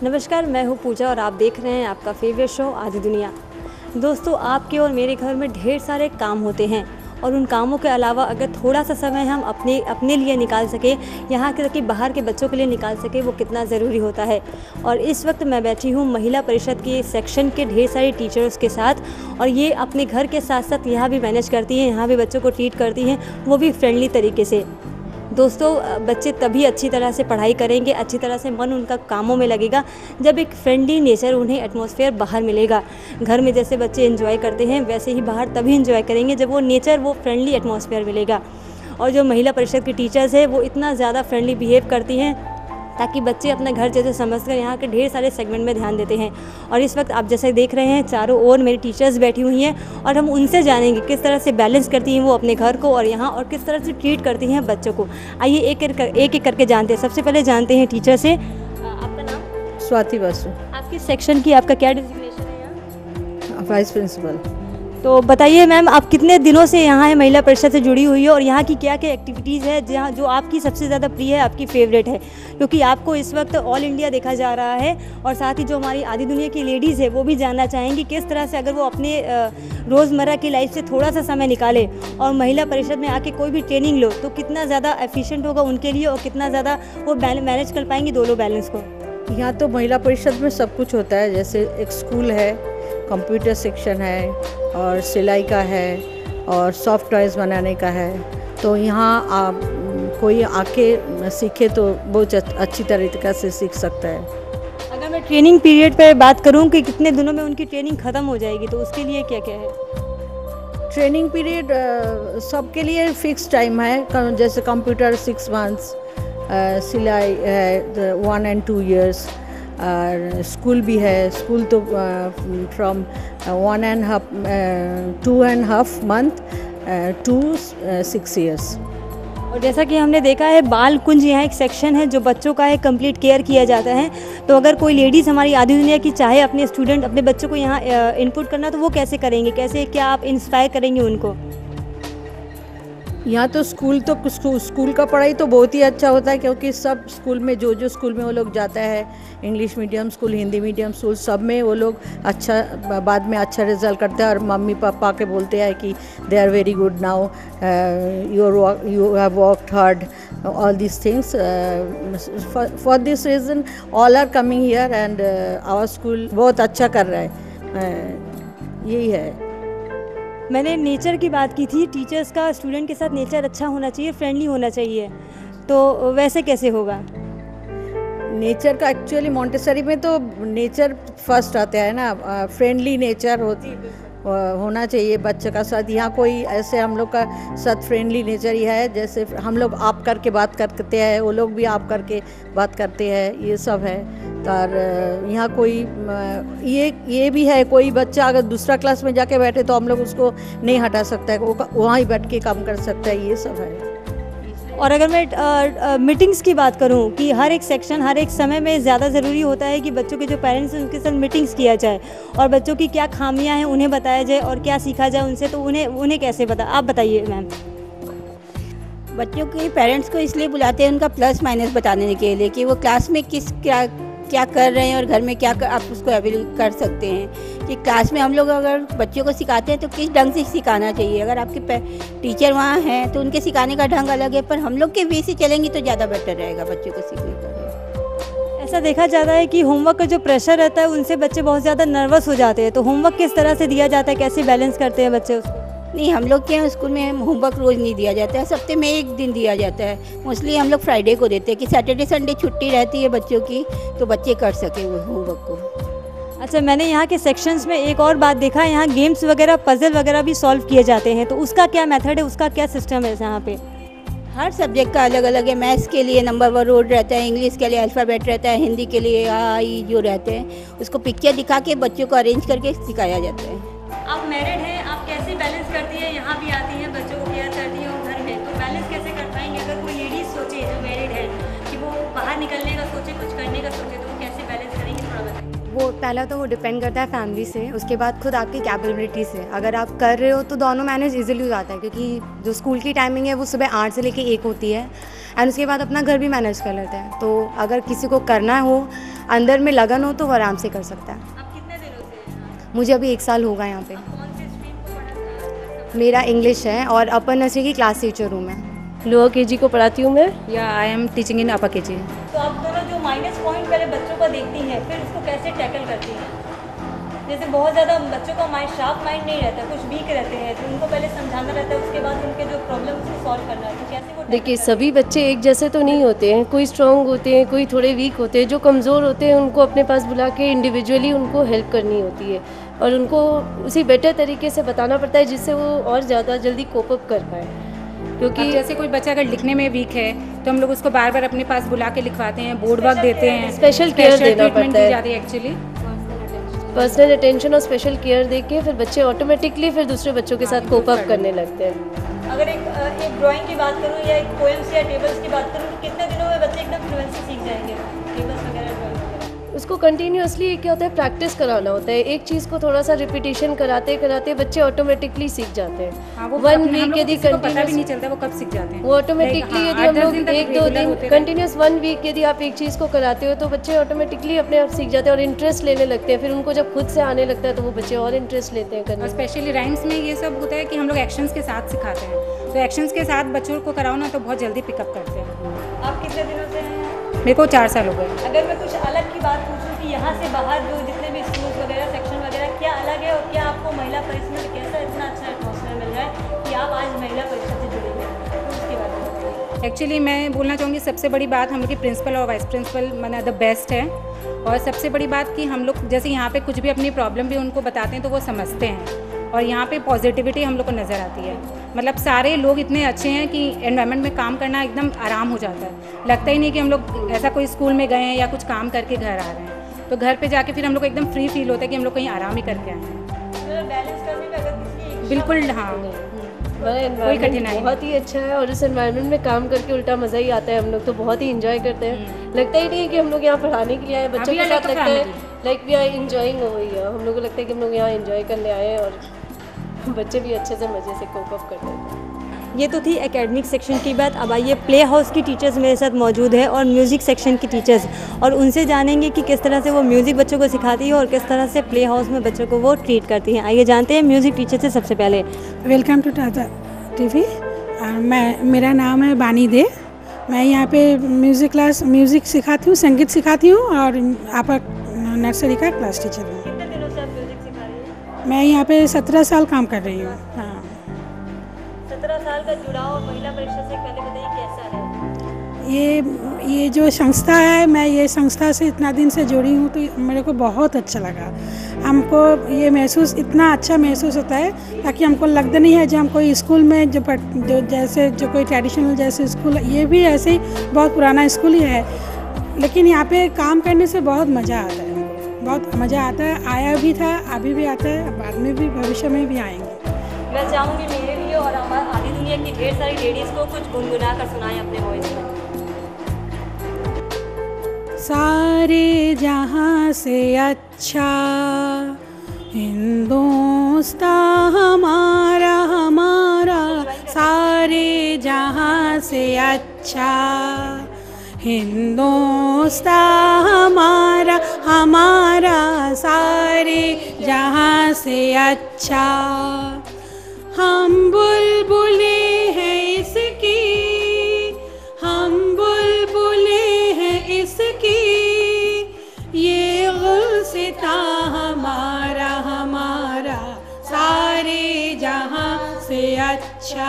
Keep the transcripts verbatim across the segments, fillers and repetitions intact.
नमस्कार, मैं हूँ पूजा और आप देख रहे हैं आपका फेवरेट शो आधी दुनिया। दोस्तों, आपके और मेरे घर में ढेर सारे काम होते हैं और उन कामों के अलावा अगर थोड़ा सा समय हम अपने अपने लिए निकाल सके, यहाँ के कि बाहर के बच्चों के लिए निकाल सके, वो कितना ज़रूरी होता है। और इस वक्त मैं बैठी हूँ महिला परिषद के सेक्शन के ढेर सारे टीचर्स के साथ, और ये अपने घर के साथ साथ यहाँ भी मैनेज करती हैं, यहाँ भी बच्चों को ट्रीट करती हैं, वो भी फ्रेंडली तरीके से। दोस्तों, बच्चे तभी अच्छी तरह से पढ़ाई करेंगे, अच्छी तरह से मन उनका कामों में लगेगा, जब एक फ्रेंडली नेचर उन्हें एटमॉस्फेयर बाहर मिलेगा। घर में जैसे बच्चे एंजॉय करते हैं वैसे ही बाहर तभी एंजॉय करेंगे जब वो नेचर, वो फ्रेंडली एटमॉस्फेयर मिलेगा। और जो महिला परिषद की टीचर्स हैं वो इतना ज़्यादा फ्रेंडली बिहेव करती हैं ताकि बच्चे अपने घर जैसे समझकर यहाँ के ढेर सारे सेगमेंट में ध्यान देते हैं। और इस वक्त आप जैसे देख रहे हैं चारों ओर मेरी टीचर्स बैठी हुई हैं और हम उनसे जानेंगे किस तरह से बैलेंस करती हैं वो अपने घर को और यहाँ, और किस तरह से ट्रीट करती हैं बच्चों को। आइए एक एक कर, एक एक करके जानते हैं। सबसे पहले जानते हैं टीचर से। आपका नाम? स्वाति बसु। आपकी सेक्शन की आपका क्या डिजिग्नेशन है यहाँ? Vice principal. तो बताइए मैम, आप कितने दिनों से यहाँ है, महिला परिषद से जुड़ी हुई है, और यहाँ की क्या क्या एक्टिविटीज़ है जहाँ जो आपकी सबसे ज़्यादा प्रिय है, आपकी फेवरेट है? क्योंकि आपको इस वक्त ऑल इंडिया देखा जा रहा है, और साथ ही जो हमारी आधी दुनिया की लेडीज़ है वो भी जानना चाहेंगी किस तरह से अगर वो अपने रोज़मर्रा की लाइफ से थोड़ा सा समय निकाले और महिला परिषद में आके कोई भी ट्रेनिंग लो तो कितना ज़्यादा एफिशिएंट होगा उनके लिए, और कितना ज़्यादा वो मैनेज कर पाएंगी दोनों बैलेंस को। यहाँ तो महिला परिषद में सब कुछ होता है, जैसे एक स्कूल है, कंप्यूटर सेक्शन है, और सिलाई का है, और सॉफ्ट टॉयज़ बनाने का है। तो यहाँ आप कोई आके सीखे तो बहुत अच्छी तरीके से सीख सकता है। अगर मैं ट्रेनिंग पीरियड पर बात करूँ कि कितने दिनों में उनकी ट्रेनिंग ख़त्म हो जाएगी, तो उसके लिए क्या क्या है? ट्रेनिंग पीरियड सबके लिए फिक्स टाइम है, जैसे कंप्यूटर सिक्स मंथ्स, सिलाई है वन एंड टू ईयर्स, और स्कूल भी है। स्कूल तो from one and half to and half month to six years. और जैसा कि हमने देखा है, बाल कुंज यहाँ एक सेक्शन है जो बच्चों का है, कंप्लीट केयर किया जाता है। तो अगर कोई लेडीज़ हमारी आधी दुनिया की चाहे अपने स्टूडेंट, अपने बच्चों को यहाँ इनपुट करना, तो वो कैसे करेंगे? कैसे, क्या आप इंस्पायर करेंगे उनको? यहाँ तो स्कूल तो स्कूल, स्कूल का पढ़ाई तो बहुत ही अच्छा होता है, क्योंकि सब स्कूल में जो जो स्कूल में वो लोग जाता है, English medium school, Hindi medium school, सब में वो लोग अच्छा बाद में अच्छा रिजल्ट करते हैं, और मम्मी पापा के बोलते हैं कि they are very good now, you you have worked hard, all this things. For this reason all are coming here, and our school बहुत अच्छा कर रहा है। uh, यही है। मैंने नेचर की बात की थी, टीचर्स का स्टूडेंट के साथ नेचर अच्छा होना चाहिए, फ्रेंडली होना चाहिए, तो वैसे कैसे होगा? नेचर का एक्चुअली मोंटेसरी में तो नेचर फर्स्ट आता है ना, फ्रेंडली नेचर होती होना चाहिए बच्चे का साथ। यहाँ कोई ऐसे हम लोग का साथ फ्रेंडली नेचर ही है, जैसे हम लोग आप करके बात करते हैं, वो लोग भी आप करके बात करते हैं, ये सब है। और यहाँ कोई ये ये भी है, कोई बच्चा अगर दूसरा क्लास में जाके बैठे तो हम लोग उसको नहीं हटा सकता है, वो वहाँ ही बैठ के काम कर सकता है, ये सब है। और अगर मैं मीटिंग्स की बात करूं कि हर एक सेक्शन, हर एक समय में ज़्यादा ज़रूरी होता है कि बच्चों के जो पेरेंट्स हैं उनके साथ मीटिंग्स किया जाए, और बच्चों की क्या खामियां हैं उन्हें बताया जाए, और क्या सीखा जाए उनसे, तो उन्हें उन्हें कैसे बता, आप बताइए मैम। बच्चों के पेरेंट्स को इसलिए बुलाते हैं उनका प्लस माइनस बताने के लिए कि वो क्लास में किस क्या क्या कर रहे हैं और घर में क्या कर, आप उसको अवेल कर सकते हैं। कि क्लास में हम लोग अगर बच्चों को सिखाते हैं तो किस ढंग से सिखाना चाहिए। अगर आपके टीचर वहाँ हैं तो उनके सिखाने का ढंग अलग है, पर हम लोग के वे से चलेंगे तो ज़्यादा बेटर रहेगा बच्चों को सीखने का। ऐसा देखा जाता है कि होमवर्क का जो प्रेशर रहता है उनसे बच्चे बहुत ज़्यादा नर्वस हो जाते हैं, तो होमवर्क किस तरह से दिया जाता है, कैसे बैलेंस करते हैं बच्चे उसको? नहीं, हम लोग के स्कूल में होमवर्क रोज़ नहीं दिया जाता है, हफ्ते में एक दिन दिया जाता है। मोस्टली हम लोग फ्राइडे को देते हैं कि सैटरडे संडे छुट्टी रहती है बच्चों की, तो बच्चे कर सके वो होमवर्क को। अच्छा, मैंने यहाँ के सेक्शंस में एक और बात देखा है, यहाँ गेम्स वगैरह, पजल वगैरह भी सॉल्व किए जाते हैं, तो उसका क्या मेथड है, उसका क्या सिस्टम है यहाँ पे? हर सब्जेक्ट का अलग अलग है। मैथ्स के लिए नंबर वन रोड रहता है, इंग्लिश के लिए अल्फ़ाबेट रहता है, हिंदी के लिए आ ई जो रहते हैं उसको पिक्चर दिखा के बच्चों को अरेंज करके सिखाया जाता है। आप मैरिड हैं, आप कैसे बैलेंस करती हैं, यहाँ भी आती हैं, बच्चों को केयर करती हैं और घर में, तो बैलेंस कैसे कर पाएंगे? अगर कोई लेडीज़ सोचे जो मैरिड है कि वो बाहर निकलने का सोचे, कुछ करने का सोचे, तो वो कैसे बैलेंस करेंगे, थोड़ा बताइए। वो पहला तो वो डिपेंड करता है फैमिली से, उसके बाद खुद आपकी कैपेबिलिटी से। अगर आप कर रहे हो तो दोनों मैनेज इजीली हो जाता है, क्योंकि जो स्कूल की टाइमिंग है वो सुबह आठ से लेकर एक होती है, एंड उसके बाद अपना घर भी मैनेज कर लेते हैं। तो अगर किसी को करना हो अंदर में लगन हो तो वो आराम से कर सकता है। आप कितने दिनों से हैं? मुझे अभी एक साल होगा यहाँ पे। आप कौन सी स्ट्रीम को पढ़ा? मेरा इंग्लिश है और अपर नर्सरी की क्लास टीचर हूँ मैं। लोअर केजी को पढ़ाती हूँ मैं। या I am teaching in upper KG. तो आप दोनों जो माइनस पॉइंट पहले बच्चों का देखती हैं, फिर उसको कैसे टैकल करती हैं? जैसे बहुत ज़्यादा बच्चों का माइंड शार्प माइंड नहीं रहता, कुछ वीक रहते हैं, तो उनको पहले समझाना रहता है, उसके बाद उनके जो प्रॉब्लम उसको सॉल्व करना है, तो कैसे वो देखिए, सभी बच्चे एक जैसे तो नहीं होते हैं, कोई स्ट्रांग होते हैं, कोई थोड़े वीक होते हैं। जो कमज़ोर होते हैं उनको अपने पास बुला के इंडिविजुअली उनको हेल्प करनी होती है और उनको उसी बेटर तरीके से बताना पड़ता है जिससे वो और ज़्यादा जल्दी कोप अप कर पाए। क्योंकि जैसे कोई बच्चा अगर लिखने में वीक है तो हम लोग उसको बार बार अपने पास बुला के लिखवाते हैं, बोर्ड वर्क देते हैं, स्पेशल केयर देना पड़ता है, एक्चुअली पर्सनल अटेंशन और स्पेशल केयर दे के फिर बच्चे ऑटोमेटिकली फिर दूसरे बच्चों के साथ कोप अप करने लगते हैं। अगर एक एक ड्राइंग की बात करूँ या एक पोएम्स या टेबल्स की बात करूँ, कितने दिनों में बच्चे एकदम फ्लुएंसी सीख जाएंगे टेबल्स वगैरह, ड्राइंग वगैरह? उसको कंटिन्यूअसली क्या होता है, प्रैक्टिस कराना होता है। एक चीज़ को थोड़ा सा रिपीटिशन कराते कराते बच्चे ऑटोमेटिकली सीख जाते हैं। वन वीक यदि पता भी नहीं चलता वो कब सीख जाते हैं। वो ऑटोमेटिकली यदि हम लोग एक दो दिन कंटिन्यूस वन वीक यदि आप एक चीज़ को कराते हो तो बच्चे ऑटोमेटिकली अपने आप सीख जाते हैं और इंटरेस्ट लेने लगते हैं। फिर उनको जब खुद से आने लगता है तो वो बच्चे और इंटरेस्ट लेते हैं करने। और स्पेशली राइम्स में ये सब होता है कि हम लोग एक्शंस के साथ सिखाते हैं, तो एक्शंस के साथ बच्चों को कराओ ना तो बहुत जल्दी पिकअप करते हैं। आप कितने दिनों से हैं? मेरे को चार साल हो गए। अगर मैं कुछ अलग की बात पूछूं कि यहाँ से बाहर जो जितने भी स्कूल्स वगैरह सेक्शन वगैरह क्या अलग है और क्या आपको महिला परिषद में कैसा इतना अच्छा एटमॉस्फेयर मिल रहा है कि आप आज महिला परिषद से जुड़े हैं, तो उसके बारे में बताइए। एक्चुअली मैं बोलना चाहूँगी सबसे बड़ी बात हम लोग की प्रिंसिपल और वाइस प्रिंसिपल माना द बेस्ट है। और सबसे बड़ी बात कि हम लोग जैसे यहाँ पे कुछ भी अपनी प्रॉब्लम भी उनको बताते हैं तो वो समझते हैं और यहाँ पे पॉजिटिविटी हम लोग को नज़र आती है। मतलब सारे लोग इतने अच्छे हैं कि एनवायरनमेंट में काम करना एकदम आराम हो जाता है। लगता ही नहीं कि हम लोग ऐसा कोई स्कूल में गए हैं या कुछ काम करके घर आ रहे हैं, तो घर पे जाके फिर हम लोग को एकदम फ्री फील होता है कि हम लोग कहीं आराम ही करके आए हैं। बैलेंस करने में अगर किसी बिल्कुल हाँ, कोई कठिनाई बहुत ही अच्छा है और इस एनवायरनमेंट में काम करके उल्टा मज़ा ही आता है। हम लोग तो बहुत ही इंजॉय करते हैं। लगता ही नहीं है कि हम लोग यहाँ पढ़ाने के लिए आए, बच्चों के साथ लगता है like we are enjoying over here. हम लोग को लगता है कि हम लोग यहाँ इंजॉय करने आए हैं और बच्चे भी अच्छे से मज़े से कोप अप करते हैं। ये तो थी एकेडमिक सेक्शन की बात। अब आइए प्ले हाउस की टीचर्स मेरे साथ मौजूद है और म्यूज़िक सेक्शन की टीचर्स, और उनसे जानेंगे कि किस तरह से वो म्यूज़िक बच्चों को सिखाती है और किस तरह से प्ले हाउस में बच्चों को वो ट्रीट करती हैं। आइए जानते हैं म्यूज़िक टीचर से सबसे पहले। Welcome to Tata TV. मैं मेरा नाम है बानी दे। मैं यहाँ पे म्यूज़िक क्लास म्यूज़िक सिखाती हूँ, संगीत सिखाती हूँ और अपर नर्सरी का क्लास टीचर हूँ। कितने दिनों से आप म्यूज़िक सिखा रही हैं? मैं यहाँ पे सत्रह साल काम कर रही हूँ। हाँ, सत्रह साल का जुड़ाव महिला परिषद से पहले बताइए कैसा है? ये ये जो संस्था है, मैं ये संस्था से इतना दिन से जुड़ी हूँ तो मेरे को बहुत अच्छा लगा। हमको ये महसूस इतना अच्छा महसूस होता है ताकि हमको लगता नहीं है जो हम कोई स्कूल में जो पढ़ जो जैसे जो कोई ट्रेडिशनल जैसे स्कूल, ये भी ऐसे ही बहुत पुराना स्कूल ही है, लेकिन यहाँ पे काम करने से बहुत मज़ा आता है। हमको बहुत मज़ा आता है, आया भी था, अभी भी आता है, बाद में भी भविष्य में भी आएंगे। मैं चाहूँगी मेरे लिए और हमारी आधी दुनिया की ढेर सारी लेडीज़ को कुछ गुनगुना कर सुनाएं अपने वॉइस में। सारे जहाँ से अच्छा हिंदुस्तान हमारा हमारा, सारे जहाँ से अच्छा हिंदुस्तान हमारा हमारा, सारे जहाँ से अच्छा। हम बुलबुले हैं इसकी, हम बुलबुले हैं इसकी, ये गुलसिता हमारा हमारा, सारे जहाँ से अच्छा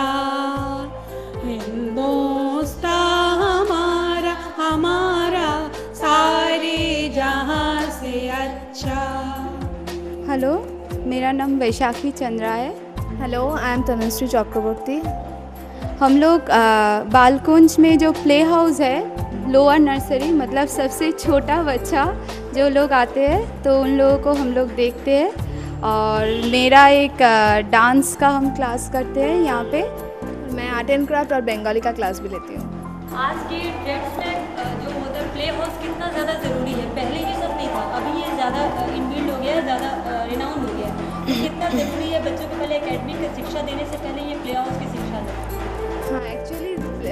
हिंदुस्तान हमारा हमारा, सारे जहाँ से अच्छा। हेलो, मेरा नाम वैशाखी चंद्रा है। Hello, I am Tanushree Chakraborty. हम लोग बालकुंज में जो प्ले हाउस है, लोअर नर्सरी, मतलब सबसे छोटा बच्चा जो लोग आते हैं तो उन लोगों को हम लोग देखते हैं। और मेरा एक डांस का हम क्लास करते हैं यहाँ पे। मैं आर्ट एंड क्राफ्ट और बंगाली का क्लास भी लेती हूँ। आज के ट्रेंड्स में जो मतलब प्ले हाउस कितना ज़्यादा ज़रूरी है, पहले ये सब नहीं था, अभी ये ज़्यादा इनबिल्ड हो गया है, ज़्यादा रिनाउंड हो गया है। कितना ज़रूरी है बच्चों को पहले एकेडमिक शिक्षा देने से पहले ये प्ले हाउस की शिक्षा दें? हाँ, एक्चुअली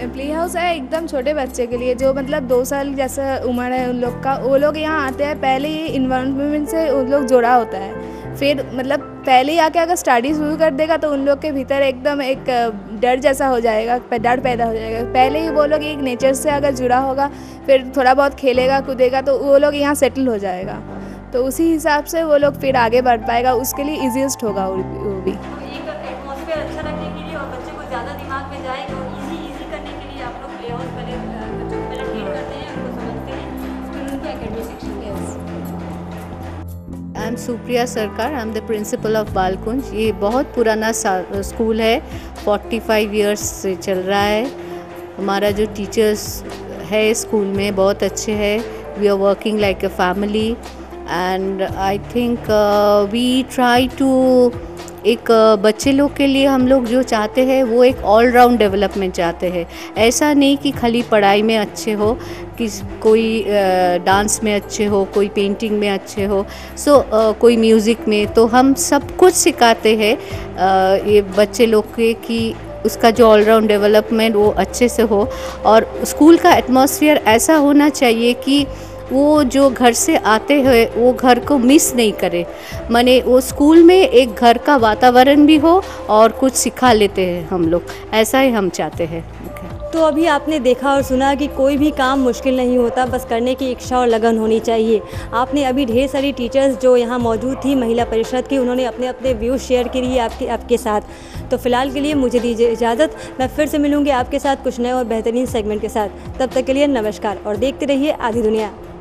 प्ले हाउस है एकदम छोटे बच्चे के लिए, जो मतलब दो साल जैसा उम्र है उन लोग का। वो लोग यहाँ आते हैं, पहले ही इन्वायरमेंट से उन लोग जुड़ा होता है। फिर मतलब पहले ही आके अगर स्टडी शुरू कर देगा तो उन लोग के भीतर एकदम एक डर जैसा हो जाएगा, डर पैदा हो जाएगा। पहले ही वो लोग एक नेचर से अगर जुड़ा होगा, फिर थोड़ा बहुत खेलेगा कूदेगा तो वो लोग यहाँ सेटल हो जाएगा। तो उसी हिसाब से वो लोग फिर आगे बढ़ पाएगा, उसके लिए ईजीएस्ट होगा वो भी। एक एटमॉस्फेयर अच्छा रखने के लिए और बच्चे को ज़्यादा दिमाग में जाए और इजी इजी करने के लिए आप लोग प्ले हाउस पहले बच्चों को पहले ट्रीट करते हैं, उनको समझते हैं, फिर उनको एकेडमिक सेक्शन में। आई am Supriya Sarkar, I am the principal of Balkunj. ये बहुत पुराना स्कूल है, पैंतालीस इयर्स से चल रहा है। हमारा जो टीचर्स है स्कूल में बहुत अच्छे हैं। We are working like a family and I think we try to एक बच्चे लोग के लिए हम लोग जो चाहते हैं वो एक ऑल राउंड डेवलपमेंट चाहते हैं। ऐसा नहीं कि खाली पढ़ाई में अच्छे हो, कि कोई डांस में अच्छे हो, कोई पेंटिंग में अच्छे हो, सो so, कोई म्यूज़िक में। तो हम सब कुछ सिखाते हैं ये बच्चे लोग के कि उसका जो ऑल राउंड डेवलपमेंट वो अच्छे से हो। और स्कूल का एटमॉस्फेयर ऐसा होना चाहिए कि वो जो घर से आते हैं वो घर को मिस नहीं करे, माने वो स्कूल में एक घर का वातावरण भी हो और कुछ सिखा लेते हैं हम लोग, ऐसा ही हम चाहते हैं। तो अभी आपने देखा और सुना कि कोई भी काम मुश्किल नहीं होता, बस करने की इच्छा और लगन होनी चाहिए। आपने अभी ढेर सारी टीचर्स जो यहाँ मौजूद थी महिला परिषद की, उन्होंने अपने अपने व्यूज़ शेयर किए आपके आपके साथ। तो फ़िलहाल के लिए मुझे दीजिए इजाज़त, मैं फिर से मिलूँगी आपके साथ कुछ नए और बेहतरीन सेगमेंट के साथ। तब तक के लिए नमस्कार और देखते रहिए आधी दुनिया।